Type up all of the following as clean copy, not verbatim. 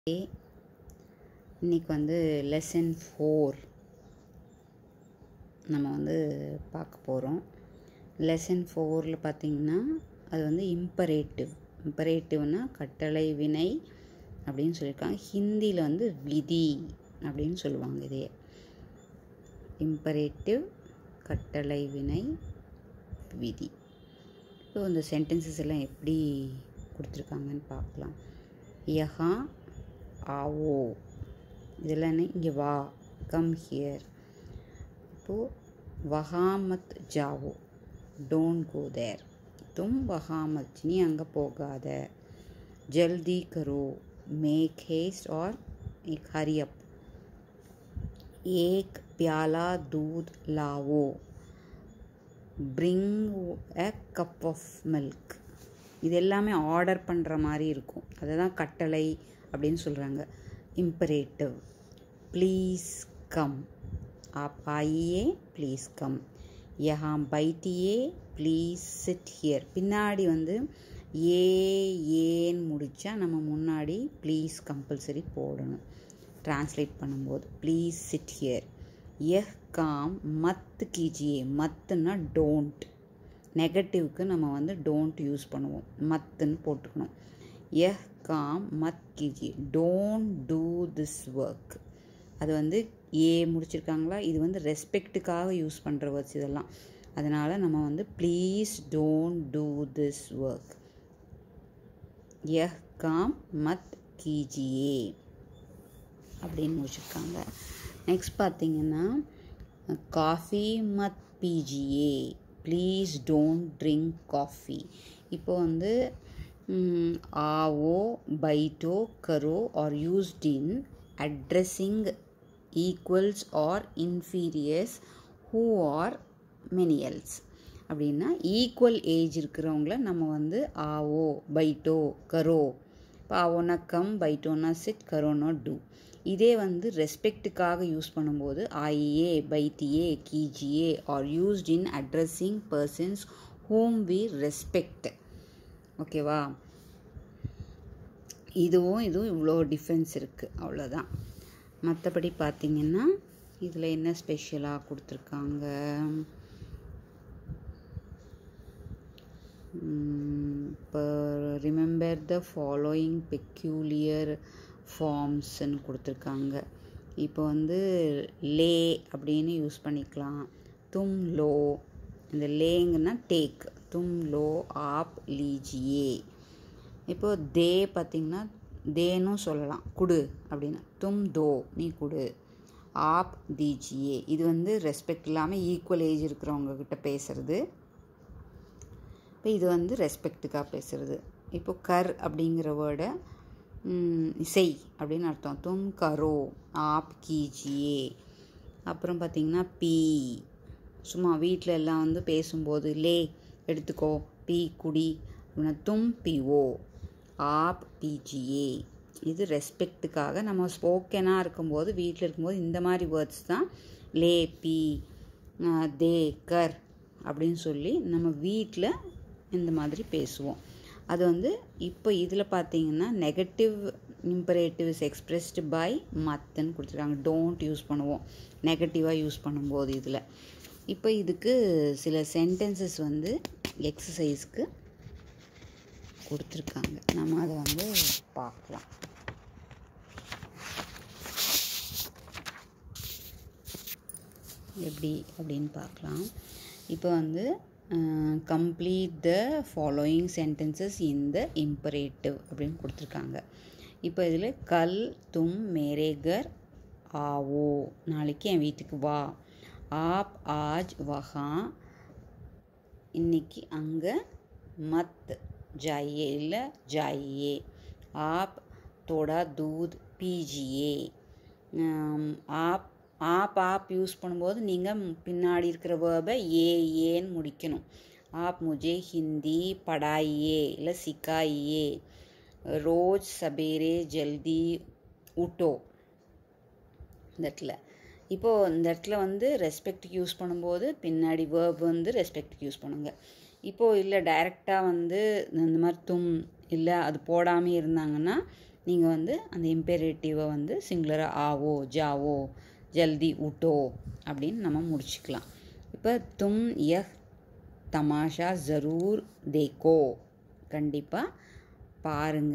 இன்றைக்கி வந்து லெசன் 4 நம்ம வந்து பார்க்க போகிறோம். லெசன் 4ல் பார்த்திங்கன்னா அது வந்து இம்பரேட்டிவ்னா கட்டளை வினை அப்படின்னு சொல்லியிருக்காங்க. ஹிந்தியில் வந்து விதி அப்படின்னு சொல்லுவாங்க. இதே இம்பரேட்டிவ் கட்டளை வினை விதி. இப்போ இந்த சென்டென்சஸ் எல்லாம் எப்படி கொடுத்துருக்காங்கன்னு பார்க்கலாம். யஹா ஆவோ, இதெல்லாம் இங்கே வா, கம் ஹியர். இப்போது வஹா மத் ஜாவோ, டோன்ட் கோ தேர். தும் வஹா மத், நீ அங்கே போகாத. ஜல்தி கரோ, make haste or hurry up. एक प्याला दूध लावो, bring a cup of milk. இது எல்லாமே ஆர்டர் பண்ணுற மாதிரி இருக்கும். அதை தான் கட்டளை அப்படின்னு சொல்கிறாங்க. இம்பரேட்டிவ். ப்ளீஸ் கம், आप आइए, ப்ளீஸ் கம். यहाँ बैठिए, ப்ளீஸ் சிட் ஹியர். பின்னாடி வந்து ஏன் முடித்தா நம்ம முன்னாடி ப்ளீஸ் கம்பல்சரி போடணும். ट्रांसलेट பண்ணும்போது ப்ளீஸ் சிட் ஹியர். यह काम मत कीजिए, மத்துன்னா டோன்ட். நெகட்டிவ்க்கு நம்ம வந்து டோன்ட் யூஸ் பண்ணுவோம், மத்துன்னு போட்டுக்கணும். यह काम मत कीजिए, டோன்ட் டூ திஸ் ஒர்க். அது வந்து முடிச்சிருக்காங்களா, இது வந்து ரெஸ்பெக்ட்டுக்காக யூஸ் பண்ணுற வேர்ட்ஸ் இதெல்லாம். அதனால் நம்ம வந்து please don't do this work. यह काम मत कीजिए அப்படின்னு முடிச்சிருக்காங்க. நெக்ஸ்ட் பார்த்திங்கன்னா காஃபி மத் பீஜியே, ப்ளீஸ் டோன்ட் ட்ரிங்க் காஃபி. இப்போ வந்து ஆவோ, பைட்டோ, கரோ are used in addressing equals or inferiors who are many else. அப்படின்னா ஈக்குவல் ஏஜ் இருக்கிறவங்கள நம்ம வந்து ஆவோ, பைட்டோ, கரோ. இப்போ ஆவோனா கம், பைட்டோனா சிட், கரோனா டூ. இதே வந்து ரெஸ்பெக்ட்டுக்காக யூஸ் பண்ணும்போது ஆயியே, பைட்டியே, கீஜியே are used in addressing persons whom we respect. ஓகேவா? இதுவும் இவ்வளோ டிஃப்ரென்ஸ் இருக்குது, அவ்வளோதான். மற்றபடி பார்த்திங்கன்னா இதில் என்ன ஸ்பெஷலாக கொடுத்துருக்காங்க, இப்போ ரிமெம்பர் த ஃபாலோயிங் பெக்யூலியர் ஃபார்ம்ஸ்ன்னு கொடுத்துருக்காங்க. இப்போ வந்து லே அப்படின்னு யூஸ் பண்ணிக்கலாம். தும் லோ, இந்த லேங்கன்னா டேக். தும் லோ ஆப் லீஜியே. இப்போது தே பார்த்திங்கன்னா தேனும் சொல்லலாம், குடு அப்படின்னு. தும் தோ, நீ குடு. ஆப் தீஜியே, இது வந்து ரெஸ்பெக்ட் இல்லாமல் ஈக்குவல் ஏஜ் இருக்கிறவங்கக்கிட்ட பேசுகிறது. இப்போ இது வந்து ரெஸ்பெக்ட்டுக்காக பேசுகிறது. இப்போ கர் அப்படிங்கிற வேர்டை செய் அப்படின்னு அர்த்தம். தும் கரோ, ஆப் கீஜியே. அப்புறம் பார்த்திங்கன்னா பி, சும்மா வீட்டில் எல்லாம் வந்து பேசும்போது லே எடுத்துக்கோ, பி குடி அப்படின்னா தும் பிஓ, ஆப் பீஜியே. இது ரெஸ்பெக்ட்டுக்காக நம்ம ஸ்போக்கனாக இருக்கும்போது, வீட்டில் இருக்கும்போது இந்த மாதிரி வேர்ட்ஸ் தான் லே, பி, தே, கர் அப்படின்னு சொல்லி நம்ம வீட்டில் இந்த மாதிரி பேசுவோம். அது வந்து இப்போ இதில் பார்த்தீங்கன்னா நெகட்டிவ் இம்பரேட்டிவ்ஸ் எக்ஸ்பிரஸ்டு பை மத்துன்னு கொடுத்துருக்காங்க. டோன்ட் யூஸ் பண்ணுவோம் நெகட்டிவாக யூஸ் பண்ணும்போது இதில். இப்போ இதுக்கு சில சென்டென்சஸ் வந்து எக்ஸசைஸ்க்கு கொடுத்துருக்காங்க. நம்ம அதை வந்து பார்க்கலாம். எப்படி அப்படின்னு பார்க்கலாம். இப்போ வந்து complete the following sentences in the imperative அப்படின்னு கொடுத்துருக்காங்க. இப்போ இதில் கல் தும் மேரே கர் ஆவோ, நாளைக்கு என் வீட்டுக்கு வா. ஆப் ஆஜ் வஹா, இன்னைக்கு அங்கே. மத் ஜாயியே, இல்லை ஜாயியே. ஆப் தோடா தூத் பீஜியே. ஆப் யூஸ் பண்ணும்போது நீங்கள் பின்னாடி இருக்கிற வேர்பை ஏன்னு முடிக்கணும். ஆப் முஜே ஹிந்தி படாயியே, இல்லை சிக்காயியே. ரோஜ் சபேரே ஜல்தி உட்டோ. இந்த இடத்துல இப்போது இந்த இடத்துல வந்து ரெஸ்பெக்ட்டுக்கு யூஸ் பண்ணும்போது பின்னாடி வேர்ப் வந்து ரெஸ்பெக்ட்டுக்கு யூஸ் பண்ணுங்க. இப்போது இல்லை டைரெக்டாக வந்து இந்த மாதிரி தும் இல்லை அது போடாமல் இருந்தாங்கன்னா நீங்கள் வந்து அந்த இம்பெரேட்டிவை வந்து சிங்குலராக ஆவோ ஜாவோ ஜல்தி ஊட்டோ அப்படின்னு நம்ம முடிச்சுக்கலாம். இப்போ தும் யஹ் தமாஷா ஜரூர் தேக்கோ, கண்டிப்பாக பாருங்க.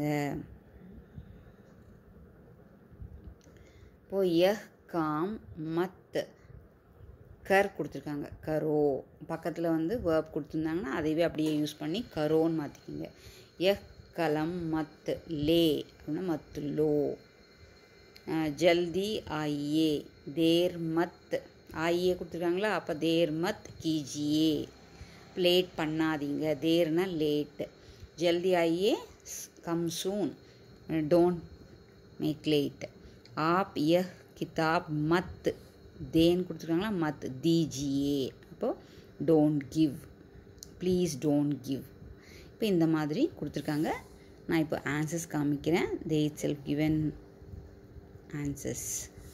இப்போ யஹ் காம் மத் கர் கொடுத்துருக்காங்க, கரோ. பக்கத்தில் வந்து வேர்ப் கொடுத்துருந்தாங்கன்னா அதையவே அப்படியே யூஸ் பண்ணி கரோன்னு மாற்றிக்கிங்க. யஹ் கலம் மத் லே அப்படின்னா மத் லோ. ஜல்தி ஆயியே, தேர் மத் ஆயியே கொடுத்துருக்காங்களா, அப்போ தேர் மத் கீஜியே, லேட் பண்ணாதீங்க. தேர்னா லேட். ஜல்தி ஆயியே come soon, don't make late. ஆப் யஹ் கிதாப் மத் தேன்னு கொடுத்துருக்காங்களா, மத் தீஜியே, அப்போது don't give, please don't give. இப்போ இந்த மாதிரி கொடுத்துருக்காங்க. நான் இப்போ ஆன்சர்ஸ் காமிக்கிறேன். They itself given answers.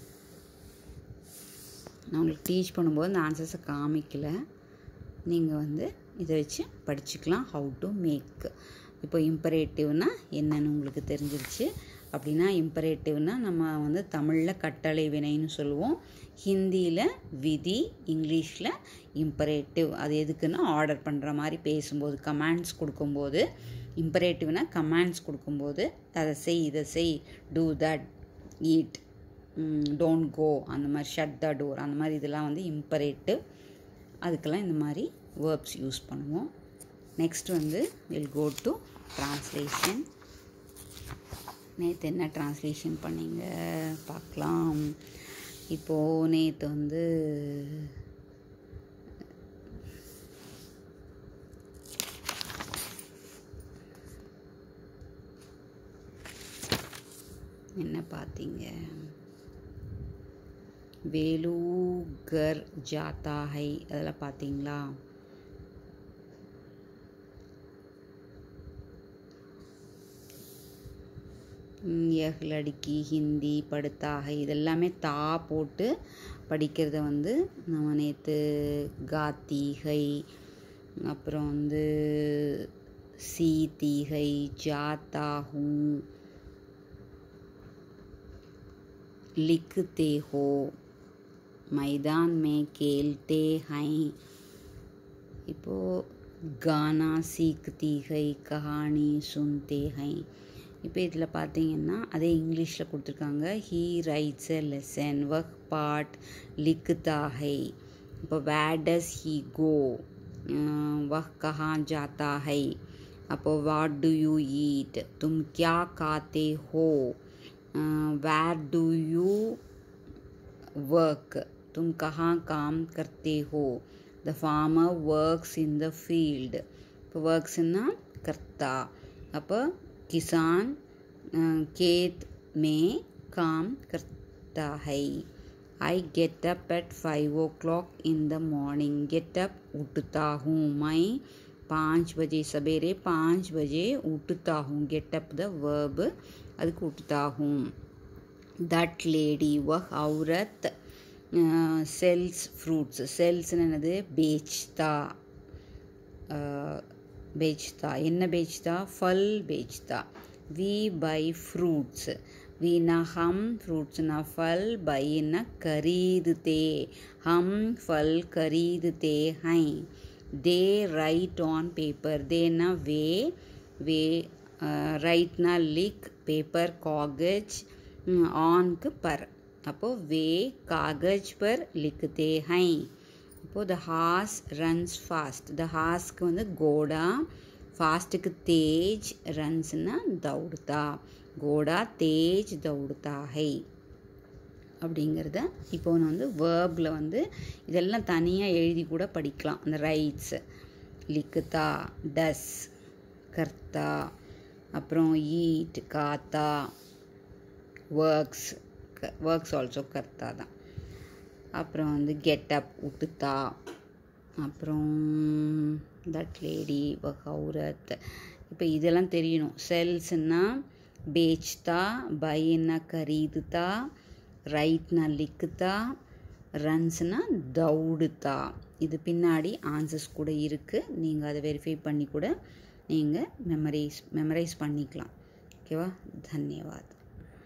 நான் உங்களுக்கு டீச் பண்ணும்போது அந்த ஆன்சர்ஸை காமிக்கல, நீங்கள் வந்து இதை வச்சு படிச்சுக்கலாம். How to make. இப்போ இம்பரேட்டிவ்னா என்னன்னு உங்களுக்கு தெரிஞ்சிருச்சு. அப்படின்னா இம்பரேட்டிவ்னா நம்ம வந்து தமிழில் கட்டளை வினைன்னு சொல்லுவோம், ஹிந்தியில் விதி, இங்கிலீஷில் இம்பரேட்டிவ். அது எதுக்குன்னா ஆர்டர் பண்ணுற மாதிரி பேசும்போது, கமாண்ட்ஸ் கொடுக்கும்போது. இம்பரேட்டிவ்னா கமாண்ட்ஸ் கொடுக்கும்போது அதை செய், இதை செய், do that, eat, don't go, அந்த மாதிரி ஷட் த டோர், அந்த மாதிரி இதெல்லாம் வந்து இம்பரேட்டிவ். அதுக்கெல்லாம் இந்த மாதிரி வேர்ப்ஸ் யூஸ் பண்ணுவோம். நெக்ஸ்ட் வந்து வில் கோ டு ட்ரான்ஸ்லேஷன். நேற்று என்ன ட்ரான்ஸ்லேஷன் பண்ணிங்க பார்க்கலாம். இப்போது நேற்று வந்து என்ன பார்த்தீங்க, வேலு கர் ஜாத்தா ஹை, அதெல்லாம் பார்த்தீங்களா? யஹ் லடுக்கி ஹிந்தி படுத்தா ஹை, இதெல்லாமே தா போட்டு படிக்கிறத வந்து நம்ம நேற்று காத்தி ஹை, அப்புறம் வந்து சீதி ஹை, ஜாத்தா ஹூ, लिखते हो, मैदान में खेलते हैं. இப்போது கானா சீக்தி ஹை, கஹானி சுன்தே ஹை. இப்போ இதில் பார்த்தீங்கன்னா அதே இங்கிலீஷில் கொடுத்துருக்காங்க. ஹீ ரைட்ஸ் எ லெசன், வஹ் பாட் லிக்தா ஹை. இப்போ வேர் டஸ் ஹீ கோ, வஹ் கஹான் ஜாத்தா ஹை. அப்போது வாட் டு யூ ஈட், தும் கியா காத்தே ஹோ, where do you work, तुम कहाँ काम करते हो. The farmer works in the field. இப்போ worksனா करता. அப்போ किसान खेत में काम करता है. I get up at 5 o'clock in the morning. Get up उठता हूँ मैं 5 बजे, सवेरे 5 बजे उठता हूँ. Get up the verb, அதுக்கு उठता हूँ. That lady, वह औरत sells fruits. sells என்னது, बेचता. बेचता என்ன बेचता, फल बेचता. we buy fruits. we ना हम, fruits ना फल, buy ना खरीदते, हम फल खरीदते हैं. they write on paper. they ना वे राइट ना लिख, पेपर कागज, ऑन के पर. அப்போ वे कागज पर लिखते हैं. அப்போ the horse runs fast. The हार्स्க்கு வந்து கோடா, फास्टக்கு तेज, रन्सना दौड़ता. கோடா तेज दौड़ता है அப்படிங்கிறத இப்போ வந்து வேர்பில் வந்து இதெல்லாம் தனியாக எழுதி கூட படிக்கலாம். அந்த ரைட்ஸ், லிக்குதா, டஸ், கர்த்தா, அப்புறம் ஈட், காத்தா, ஒர்க்ஸ் ஆல்சோ கர்த்தா தான். அப்புறம் வந்து கெட்டப், உட்டுத்தா, அப்புறம் தட் லேடி, வஹௌரத். இப்போ இதெல்லாம் தெரியணும். செல்ஸ்னா बेचता, பைனா खरीदता, ரைட்னா லிக்குதா, ரன்ஸ்னா தௌடுதா. இது பின்னாடி ஆன்சர்ஸ் கூட இருக்குது. நீங்கள் அதை வெரிஃபை பண்ணி கூட நீங்கள் மெமரைஸ் பண்ணிக்கலாம். ஓகேவா? தன்யவாத்.